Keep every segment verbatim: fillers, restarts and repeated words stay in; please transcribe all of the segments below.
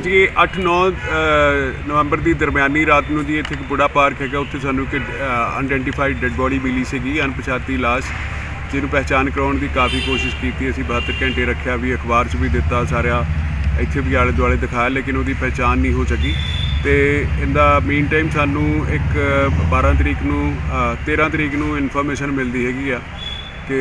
जी ये अठ नौ नवंबर की दरम्यानी रात को जी इत्थे बुढ़ा पार्क है, उत्थे सानू एक अनआइडेंटिफाइड डेड बॉडी मिली सी, अनपछाती लाश, जिन्होंने पहचान कराने की काफ़ी कोशिश की। असीं बहत्तर घंटे रखा, भी अखबार च भी दिता, सारा इत्थे भी आले दुआले दिखाया, लेकिन उसकी पहचान नहीं हो सकी। तो इनका मीन टाइम सानू एक बारह तरीक नूं तेरह तरीक नूं इनफॉर्मेशन मिलती हैगी आ कि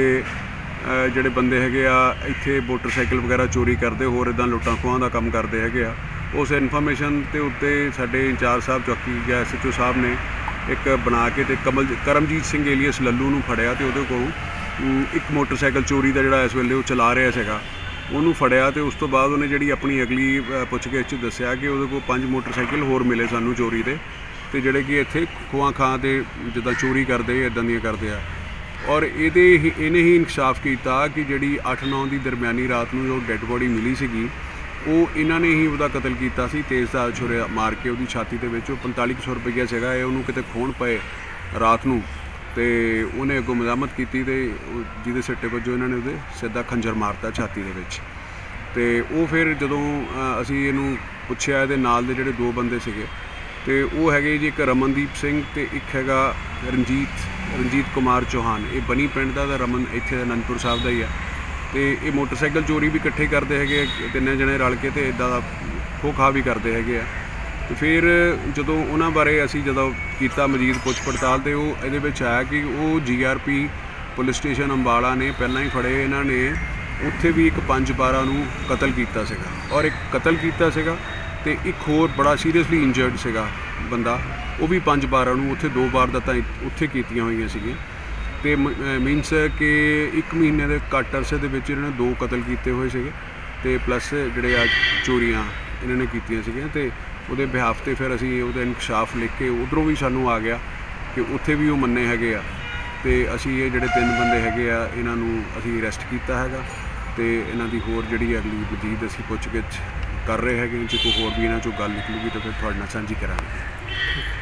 ਜਿਹੜੇ ਬੰਦੇ ਹੈਗੇ ਆ ਇੱਥੇ ਮੋਟਰਸਾਈਕਲ ਵਗੈਰਾ ਚੋਰੀ ਕਰਦੇ, ਹੋਰ ਇੱਦਾਂ ਲੁੱਟਾਂ ਖੋਹਾਂ ਦਾ ਕੰਮ ਕਰਦੇ ਹੈਗੇ ਆ। ਉਸ ਇਨਫੋਰਮੇਸ਼ਨ ਦੇ ਉੱਤੇ ਸਾਡੇ ਇੰਚਾਰਜ ਸਾਹਿਬ ਚੌਕੀ ਜਾਂ ਐਸ ਐਚ ਓ ਸਾਹਿਬ ਨੇ ਇੱਕ ਬਣਾ ਕੇ ਤੇ ਕਮਲ ਕਰਮਜੀਤ ਸਿੰਘ ਏਲੀਅਸ ਲੱਲੂ ਨੂੰ ਫੜਿਆ ਤੇ ਉਹਦੇ ਕੋਲੋਂ ਇੱਕ ਮੋਟਰਸਾਈਕਲ ਚੋਰੀ ਦਾ ਜਿਹੜਾ ਇਸ ਵੇਲੇ ਉਹ ਚਲਾ ਰਿਹਾ ਸੀਗਾ, ਉਹਨੂੰ ਫੜਿਆ। ਤੇ ਉਸ ਤੋਂ ਬਾਅਦ ਉਹਨੇ ਜਿਹੜੀ ਆਪਣੀ ਅਗਲੀ ਪੁੱਛਗਿੱਛ 'ਚ ਦੱਸਿਆ ਕਿ ਉਹਦੇ ਕੋਲ ਪੰਜ ਮੋਟਰਸਾਈਕਲ ਹੋਰ ਮਿਲੇ ਸਾਨੂੰ ਚੋਰੀ ਦੇ, ਤੇ ਜਿਹੜੇ ਕਿ ਇੱਥੇ ਖੋਹਾਂ ਖਾਂ ਤੇ ਜਿੱਦਾਂ ਚੋਰੀ ਕਰਦੇ ਇੱਦਾਂ ਦੀਆਂ ਕਰਦੇ ਆ। और ये इन्हें ही इंकशाफ किया कि जी अठ नौ की दरम्यानी रात को जो डैड बॉडी मिली सी वो इन्होंने ही वह कतल किया, तेज़ छुरे मार के वो छाती के पैंताली सौ रुपया से उन्होंने कितने खोण पे रात को, तो उन्हें अगों मजामत की, जिदे सिट्टे वजों इन्होंने वो सीधा खंजर मारता छाती के। तो वो फिर जो असी इनू पुछया ये नाल दे जिहड़े दो बंदे सीगे, तो वो है जी एक रमनदीप सिंह तो एक है रंजीत रंजीत कुमार चौहान, ये बनी पिंड का, रमन इत्थे अनंदपुर साहब का ही है। तो ये मोटरसाइकिल चोरी भी इकट्ठे करते हैं तिन्ने जने रल के, तो इदा खो खा भी करते हैं। तो फिर जो उन्होंने बारे असी जो किया मजीद पुछ पड़ताल, तो वो ये आया कि वो G R P police station Ambala ने पहला ही फड़े, इन्होंने उत्थे भी एक पंज बारह नूं कतल किया सीगा, और एक कतल किया सीगा, तो एक होर बड़ा सीरीयसली इंजर्ड सीगा बंदा, वो भी पंज बारह नूं उत्थे दो वारदातां उत्थे कीतियां होईयां सीगीआं। ते मीनस कि एक महीने के घੱਟ अरसे दे विच इन्होंने दो कतल किए हुए सीगे, ते प्लस जिहड़े आ चोरियां इन्होंने कीतियां सीगीआं। ते उहदे बिहाफ ते फिर असीं उहदा इंकशाफ लिख के उधरों भी सानूं आ गया कि उत्थे भी वो मन्ने हैगे आ, ते असीं ये जिहड़े तीन बंदे हैगे आ इन्हां नूं असीं अरैसट कीता हैगा, ते इन्हां दी होर जिहड़ी अगली मजीद असीं पुछ गिछ कर रहे हैं। जे कोई होर भी इन्हां चों गल निकलूगी तो फिर तुहाडे नाल सांझी करांगे।